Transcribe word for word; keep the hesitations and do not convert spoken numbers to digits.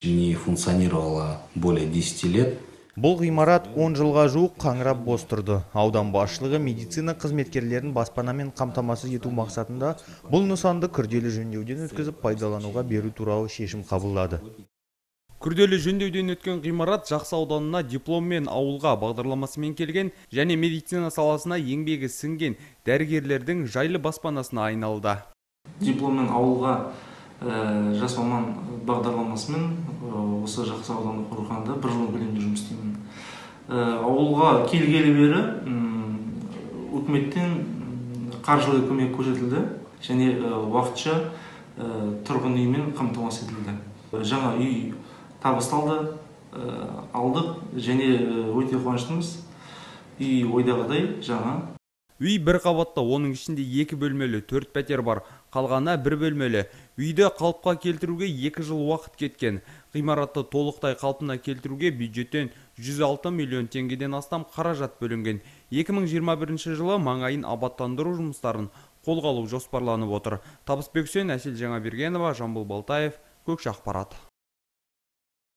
Не функционировала более десяти лет. Бұл ғимарат он жылға жуық қаңырап бос тұрды. Аудан басшылығы медицина қызметкерлерін баспанамен қамтамасыз ету мақсатында бұл нысанды күрделі жөндеуден өткізіп пайдалануға беру туралы шешім қабылдады. Күрделі жөндеуден өткен ғимарат Жақсы ауданына дипломмен ауылға бағдарламасымен келген және медицина саласына еңбегі сіңген дәрігерлердің жайлы баспанасына айналды. Дипломмен ауылға жас маман бағдарламасымен осы Жақсы ауданы құрғанда бір жыл көлемде жұмыс істеймін. Ауылға келгелі бері үкіметтен қаржылай көмек көрсетілді және уақытша тұрғын үймен қамтамасыз етілді. Жаңа үй табысталды, алдық және өте қуаныштымыз. Үй ойдағыдай жаңа. Үй бір қабатты, оның ішінде екі бөлмелі, төрт пәтер бар. Қалғаны бір бөлмелі. Үйді қалыпқа келтіруге екі жыл уақыт кеткен. Ғимаратты толықтай қалпына келтіруге бюджеттен жүз алты миллион теңгеден астам қаражат бөлінген. екі мың жиырма бірінші жылы маңайын абаттандыру жұмыстарын қолға алу жоспарланып отыр. Табысбек Үсен, Әсел Жаңабергенова, Жамбыл Балтаев, Көкшақпарат.